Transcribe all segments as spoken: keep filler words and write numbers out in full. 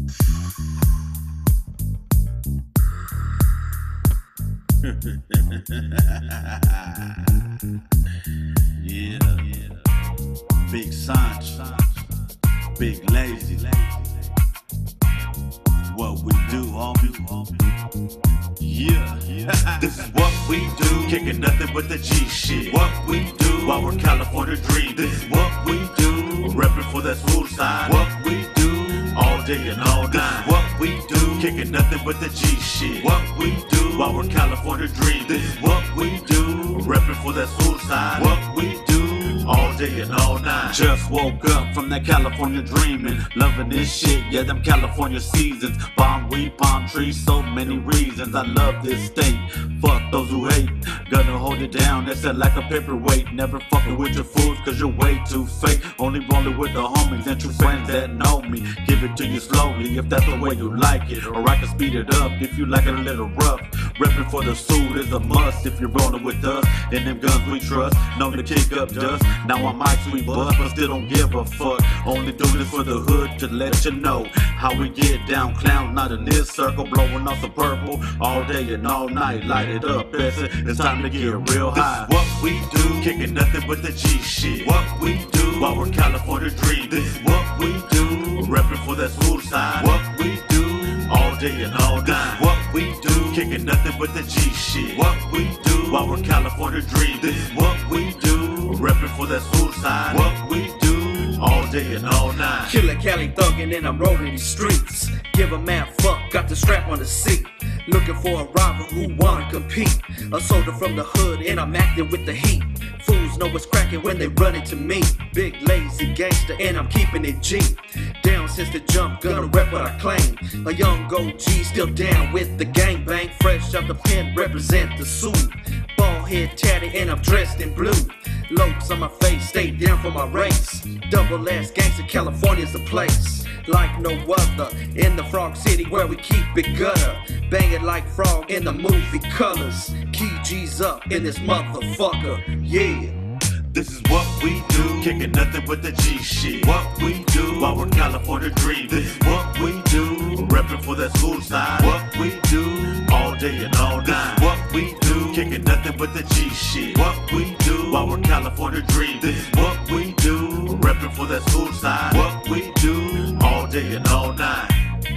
Yeah, Big Sanch, Big Lazy. What we do, homie. Yeah, this is what we do. Kicking nothing but the G shit. What we do while we're California dreaming. This is what we do. Repping for that smooth side. What we do all day and all night. What we do. Kicking nothing but the G shit. What we do while we're California dreaming. This is what we do. Repping for that smooth side. What we do all day and all night. Just woke up from that California dreaming. Loving this shit, yeah, them California seasons. Palm weed, palm trees, so many reasons. I love this state. Fuck those who hate. Gonna hold it down, that's it like a paperweight. Never fucking with your fools, cause you're way too fake. Only rolling with the homies and true friends that know me. Give it to you slowly if that's the way you like it. Or I can speed it up if you like it a little rough. Reppin' for the suit is a must if you're rolling with us. And them guns we trust, known to kick up dust. Now I might sweet bust, but still don't give a fuck. Only do this for the hood to let you know how we get down. Clown not in this circle, blowing off some purple all day and all night. Light it up, that's it. It's time to get real high. This is what we do, kicking nothing but the G shit. What we do while we're California dreaming. This is what we do, repping for that smooth side. What we do all day and all night. What we do, kicking nothing but the G shit. What we do while we're California dreaming. This is what we do, repping for that smooth side. What we do all day and all night. Killer Cali thuggin' and I'm rolling these streets. Give a man fuck, got the strap on the seat. Looking for a rival who wanna compete. A soldier from the hood and I'm acting with the heat. Fools know what's cracking when they run into me. Big lazy gangster and I'm keeping it G. Down since the jump, gonna rep what I claim. A young O G still down with the gangbang. Fresh out the pen, represent the suit. Bald head tatted and I'm dressed in blue. Lopes on my face, stay down for my race. Double ass gangster, California's the place. Like no other, in the Frog City where we keep it gutter. Bang it like Frog in the movie Colors. Key G's up in this motherfucker, yeah. This is what we do, kicking nothing but the G shit. What we do while we're California dreaming. This is what we do, repping for that smooth side. What we do all day and all night. What we do, kicking nothing but the G shit. What we do while we're California dreaming. This is what we do, repping for that smooth side. What we do all day and all night.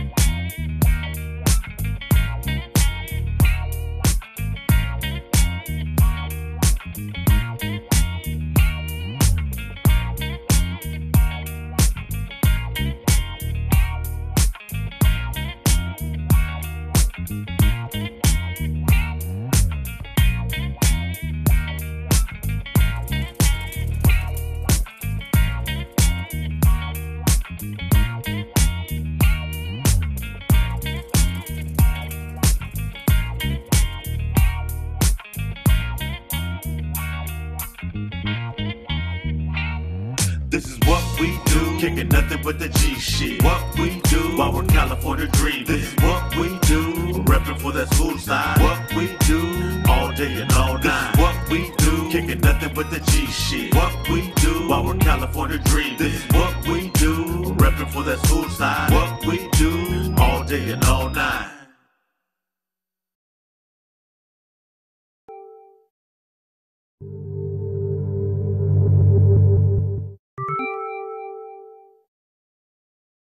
This is what we do, kicking nothing but the G shit. What we do while we're California dreaming. This is what we do, repping for that smooth side. What we do all day and all night. What we do, kicking nothing but the G shit. What we do while we're California dreaming. This is